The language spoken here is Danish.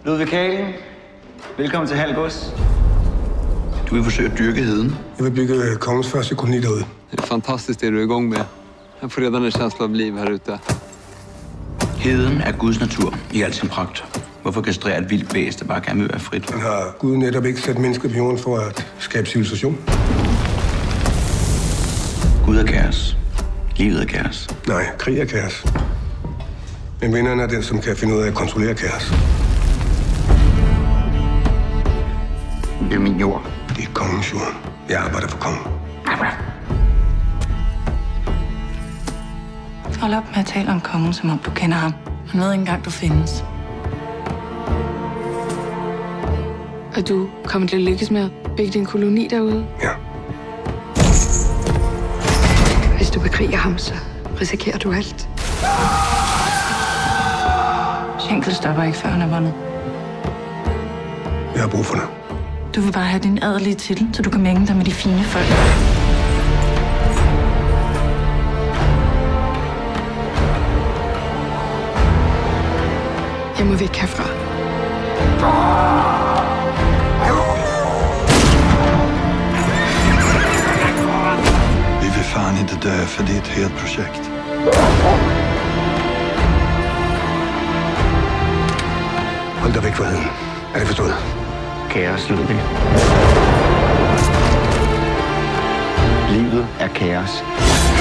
Ludvig Kalen, velkommen til Halgås. Du vil forsøge at dyrke heden. Jeg vil bygge kongens første koloni derude. Det er fantastisk, det du er i gang med. Jeg får redan en känsla av liv her ute. Heden er Guds natur i al sin pragt. Hvorfor kastrere et vildt væsen, der bare gerne vil være frit? Man har Gud netop ikke sat mennesker på jorden for at skabe civilisation. Gud er kaos. Livet er kaos. Nej, krig er kaos. Men vinderen er den, som kan finde ud af at kontrollere kaos. Det er min jord. Det er kongens jord. Jeg arbejder for kongen. Hold op med at tale om kongen, som om du kender ham. Han ved ikke engang, du findes. Og du kommer til at lykkes med at bygge din koloni derude? Ja. Hvis du bekriger ham, så risikerer du alt. Schenkel stopper ikke, før han er vundet. Jeg har brug for dig. Du vil bare have din adelige titel, så du kan mænge dig med de fine folk. Jeg må væk herfra. Vi vill fan inte dö för det är ett helt projekt. Hold dig væk fra heden. Er det forstået? Kaos, Ludvig. Livet er kaos.